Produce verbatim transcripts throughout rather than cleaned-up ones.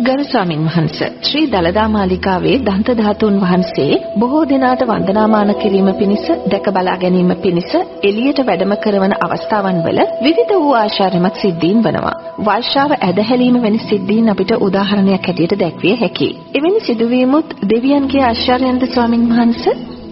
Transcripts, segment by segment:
ගරු ස්වාමින් වහන්සේ ශ්‍රී දලදා මාලිකාවේ දන්ත ධාතුන් වහන්සේ බොහෝ දිනාට වන්දනාමාන කිරීම පිණිස දැක බලා ගැනීම පිණිස එළියට වැඩම කරන අවස්ථාවන් වල විවිධ වූ ආශ්චර්යමත් සිද්ධීන් වනවා. වර්ෂාව ඇදහැලීම වැනි සිද්ධීන් අපිට උදාහරණයක් හැටියට දැක්විය හැකියි. එවැනි සිදුවීමුත් දෙවියන්ගේ ආශ්චර්යයන්ද ස්වාමින් වහන්සේ?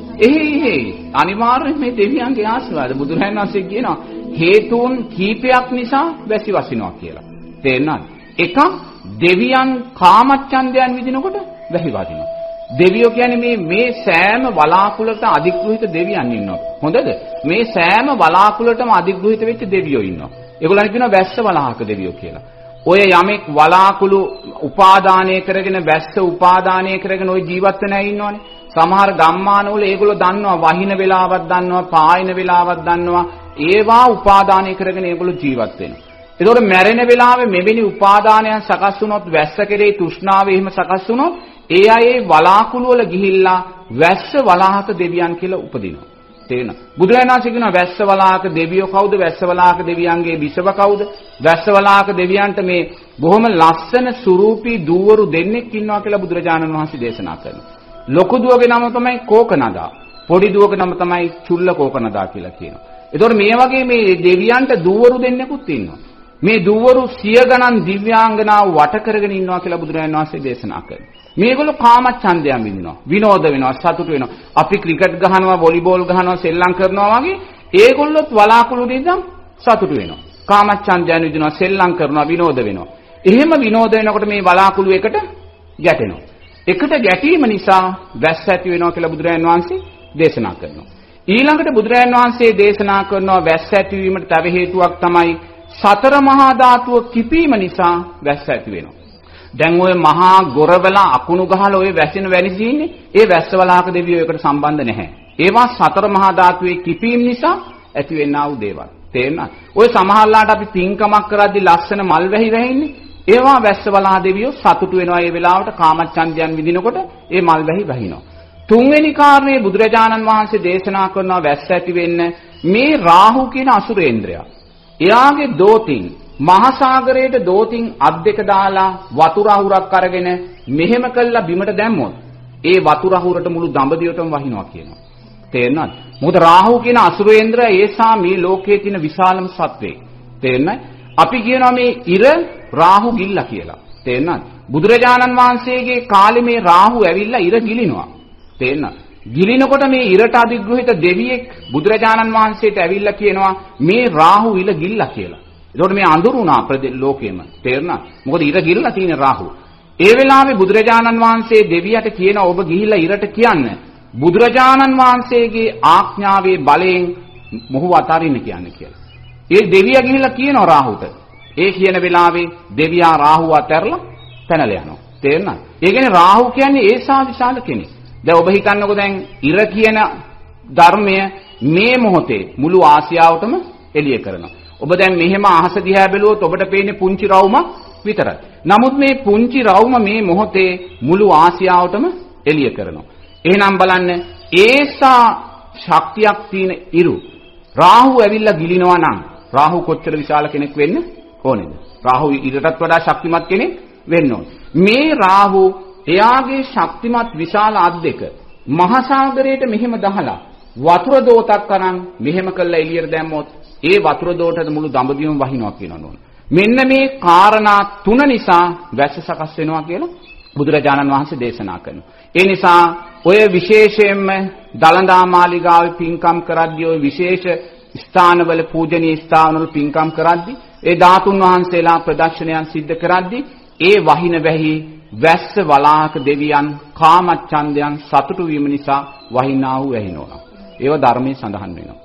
එහේ අනිවාර්යයෙන් මේ දෙවියන්ගේ ආශිර්වාද. බුදුරජාණන් වහන්සේ කියනවා හේතුන් කීපයක් නිසා වැසි වසිනවා කියලා. තේරෙනවද? එකක් දෙවියන් කාමච්ඡන්දයන් විදිනකොට වැහි වදිනවා. දෙවියෝ කියන්නේ මේ මේ සෑම වලාකුළට අධිග්‍රහිත දෙවියන් ඉන්නවා. හොඳද? මේ සෑම වලාකුළටම අධිග්‍රහිත වෙච්ච දෙවියෝ ඉන්නවා. ඒගොල්ලන් කියනවා වැස්ස වලාහක දෙවියෝ කියලා. ඔය යමෙක් වලාකුළු උපාදානය කරගෙන වැස්ස උපාදානය කරගෙන ඔය ජීවත් වෙන අය ඉන්නවනේ. සමහර ගම්මානවල ඒගොල්ලෝ දන්නවා වහින වෙලාවක් දන්නවා පායන වෙලාවක් දන්නවා ඒවා උපාදානය කරගෙන ඒගොල්ලෝ ජීවත් වෙනවා. ඒතකොට මැරෙන වෙලාවේ මෙවැනි උපාදානයන් සකස් වුණොත් වැස්ස කෙරේ තෘෂ්ණාව එහෙම සකස් වුණොත් ඒ අය ඒ වලාකුළු වල ගිහිල්ලා වැස්ස වලාහක දෙවියන් කියලා උපදිනවා. තේරෙනවද? බුදුරජාණන් වහන්සේ කියනවා වැස්ස වලාහක දෙවියෝ කවුද? වැස්ස වලාහක දෙවියන්ගේ බිසව කවුද? වැස්ස වලාහක දෙවියන්ට මේ බොහොම ලස්සන සුරූපී දූවරු දෙන්නෙක් ඉන්නවා කියලා බුදුරජාණන් වහන්සේ දේශනා කරනවා. ලොකු දුවගේ නම තමයි කෝකනදා. පොඩි දුවගේ නම තමයි චුල්ල කෝකනදා කියලා කියනවා. ඒතකොට මේ වගේ මේ දෙවියන්ට දූවරු දෙන්නෙකුත් ඉන්නවා. මේ දූවරු සිය ගණන් දිව්‍යාංගනාව වට කරගෙන ඉන්නවා කියලා බුදුරජාණන් වහන්සේ දේශනා කරනවා. මේගොල්ලෝ කාමච්ඡන්දයන් විඳිනවා, විනෝද වෙනවා, සතුට වෙනවා. අපි ක්‍රිකට් ගහනවා, වොලිබෝල් ගහනවා, සෙල්ලම් කරනවා වගේ ඒගොල්ලොත් වලාකුළු දෙන්නම් සතුට වෙනවා. කාමච්ඡන්දයන් විඳිනවා, සෙල්ලම් කරනවා, විනෝද වෙනවා. එහෙම විනෝද වෙනකොට මේ වලාකුළු එකට ගැටෙනවා. එකට ගැටීම නිසා වැස්ස ඇති වෙනවා කියලා බුදුරජාණන් වහන්සේ දේශනා කරනවා. ඊළඟට බුදුරජාණන් වහන්සේ දේශනා කරනවා වැස්ස ඇතිවීමට තව හේතුවක් තමයි සතර මහා ධාතුව කිපීම නිසා වැස්ස ඇති වෙනවා. දැන් ඔය මහා ගොරවල අකුණු ගහලා ඔය වැසෙන වැනිසින්නේ ඒ වැස්ස වලාහක දෙවියෝ එකට සම්බන්ධ නැහැ. ඒවා සතර මහා ධාතුවේ කිපීම නිසා ඇති වෙන්නා වූ දේවල්. තේරෙනවද? ඔය සමහරලාට අපි පින්කමක් කරද්දී ලස්සන මල් වැහි වැහින්නේ ඒවා වැස්ස වලාහ දෙවියෝ සතුටු වෙනවා ඒ වෙලාවට කාමච්ඡන්දයන් විඳිනකොට ඒ මල් වැහි වහිනවා. තුන්වෙනි කාරණේ බුදුරජාණන් වහන්සේ දේශනා කරනවා වැස්ස ඇති වෙන්න මේ රාහු කියන අසුරේන්ද්‍රයා. එයාගේ දෝතින් මහා සාගරයේ දෝතින් අත් දෙක දාලා වතුර අහුරක් අරගෙන මෙහෙම කළා බිමට දැම්මොත් ඒ වතුර අහුරට මුළු දඹදිවටම වහිනවා කියනවා. තේරෙනවද? මොකද රාහු කියන අසුරේන්ද්‍රයා ඒසා මේ ලෝකයේ තියෙන විශාලම සත්වෙක්. තේරෙනවද? අපි කියනවා මේ ඉර රාහු ගිල්ලා කියලා. තේරෙනවද? බුදුරජාණන් වහන්සේගේ කාලේ මේ රාහු ඇවිල්ලා ඉර ගිලිනවා. තේරෙනවද? ගිලිනකොට මේ ඉරට අධිග්‍රහිත දෙවියෙක් බුදුරජාණන් වහන්සේට ඇවිල්ලා කියනවා මේ රාහු ඉල ගිල්ලා කියලා. ඒකට මේ අඳුරුණා ලෝකෙම. තේරෙනවද? මොකද ඉර ගිල්ලා තියෙන රාහු. ඒ වෙලාවේ බුදුරජාණන් වහන්සේ දෙවියට කියනවා ඔබ ගිහිල්ලා ඉරට කියන්න බුදුරජාණන් වහන්සේගේ ආඥාවේ බලයෙන් මොහු අතාරින්න කියන්න කියලා. ඒ දෙවියා ගිහිල්ලා කියනවා රාහුට. ඒ කියන වෙලාවේ දෙවියා රාහුව අතහැරලා පැනලා යනවා. තේරෙනවද? ඒ කියන්නේ රාහු කියන්නේ ඒසා විශාල කෙනෙක්. දැන් ඔබ හිතන්නකෝ දැන් ඉර කියන ධර්මය මේ මොහොතේ මුළු ආසියාවටම එළිය කරනවා. ඔබ දැන් මෙහෙම අහස දිහා බැලුවොත් ඔබට පේන්නේ පුංචි රවුමක් විතරයි. නමුත් මේ පුංචි රවුම මේ මොහොතේ මුළු ආසියාවටම එළිය කරනවා. එහෙනම් බලන්න ඒසා ශක්තියක් තියෙන ඉරු රාහු ඇවිල්ලා ගිලිනවා නම් රාහු කොච්චර විශාල කෙනෙක් වෙන්න ඕනේද? රාහු ඉරටත් වඩා ශක්තිමත් කෙනෙක් වෙන්න ඕනේ. මේ රාහු එයාගේ ශක්තිමත් විශාල අත් දෙක මහා සාගරයට මෙහෙම දහලා වතුර දෝතක් අරන් මෙහෙම කළා එළියට දැම්මොත් ඒ වතුර දෝතට මුළු දඹදිවම වහිනවා කියනවා නෝන. මෙන්න මේ කාරණා තුන නිසා වැස්ස සකස් වෙනවා කියලා බුදුරජාණන් වහන්සේ දේශනා කරනවා. ඒ නිසා ඔය විශේෂයෙන්ම දලදා මාලිගාවේ පින්කම් කරද්දී ඔය විශේෂ ස්ථානවල පූජනීය ස්ථානවල පින්කම් කරද්දී ඒ ධාතුන් වහන්සේලා ප්‍රදර්ශනයන් සිද්ධ කරද්දී ඒ වහින වැහි වැස්ස වලාහක දෙවියන් කාමච්ඡන්දයන් සතුටු වීම නිසා වහිනා වූ වැහිනවා. ඒව ධර්මයේ සඳහන් වෙනවා.